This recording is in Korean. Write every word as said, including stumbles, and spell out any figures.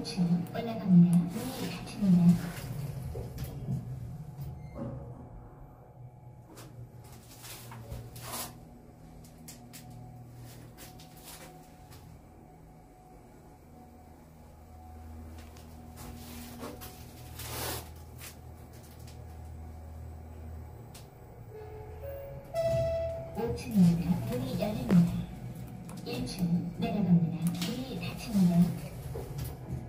일 층 올라갑니다. 문이 닫힙니다. 오 층입니다. 문이 열립니다. 일 층 내려갑니다. 문이 닫힙니다.